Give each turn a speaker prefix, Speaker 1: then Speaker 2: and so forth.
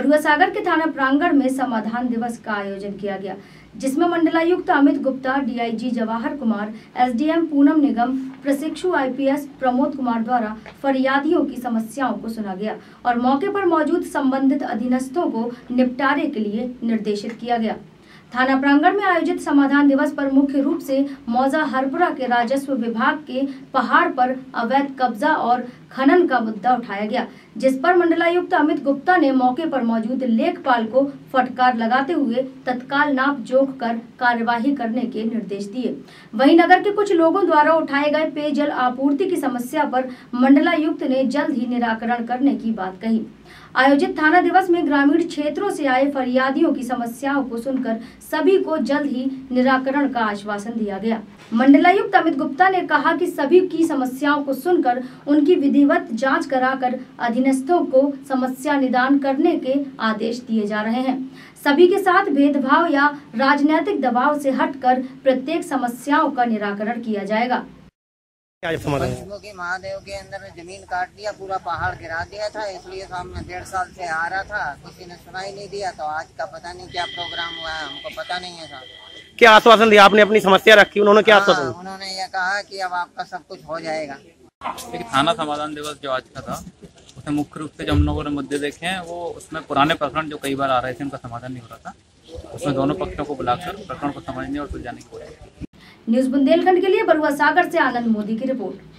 Speaker 1: बरुआ सागर के थाना प्रांगण में समाधान दिवस का आयोजन किया गया, जिसमें मंडलायुक्त अमित गुप्ता, डीआईजी जवाहर कुमार, एसडीएम पूनम निगम, प्रशिक्षु आईपीएस प्रमोद कुमार द्वारा फरियादियों की समस्याओं को सुना गया और मौके पर मौजूद संबंधित अधीनस्थों को निपटारे के लिए निर्देशित किया गया। थाना प्रांगण में आयोजित समाधान दिवस पर मुख्य रूप से मौजा हरपुरा के राजस्व विभाग के पहाड़ पर अवैध कब्जा और खनन का मुद्दा उठाया गया, जिस पर मंडलायुक्त अमित गुप्ता ने मौके पर मौजूद लेखपाल को फटकार लगाते हुए तत्काल नाप जोख कर कार्यवाही करने के निर्देश दिए। वहीं नगर के कुछ लोगों द्वारा उठाए गए पेयजल आपूर्ति की समस्या पर मंडलायुक्त ने जल्द ही निराकरण करने की बात कही। आयोजित थाना दिवस में ग्रामीण क्षेत्रों से आए फरियादियों की समस्याओं को सुनकर सभी को जल्द ही निराकरण का आश्वासन दिया गया। मंडलायुक्त अमित गुप्ता ने कहा कि सभी की समस्याओं को सुनकर उनकी विधिवत जांच कराकर अधीनस्थों को समस्या निदान करने के आदेश दिए जा रहे हैं। सभी के साथ भेदभाव या राजनीतिक दबाव से हटकर प्रत्येक समस्याओं का निराकरण किया जाएगा।
Speaker 2: पंचमुखी महादेव के अंदर जमीन काट दिया, पूरा पहाड़ गिरा दिया था, इसलिए सामने 1.5 साल से आ रहा था, किसी ने सुनाई नहीं दिया। तो आज का पता नहीं क्या प्रोग्राम हुआ है, हमको पता नहीं है साहब।
Speaker 3: क्या आश्वासन दिया आपने? अपनी समस्या रखी, उन्होंने क्या आश्वासन?
Speaker 2: उन्होंने ये कहा कि अब आपका सब कुछ हो जाएगा।
Speaker 4: थाना समाधान दिवस जो आज का था, उसमें मुख्य रूप से जो हम लोगों ने मुद्दे देखे हैं, वो उसमें पुराने प्रकरण जो कई बार आ रहे थे, उनका समाधान नहीं हो रहा था। उसमें दोनों पक्षों को बुलाकर प्रकरण को समझने और सुलझाने की कोशिश की।
Speaker 1: न्यूज़ बुंदेलखंड के लिए बरुआ सागर से आनंद मोदी की रिपोर्ट।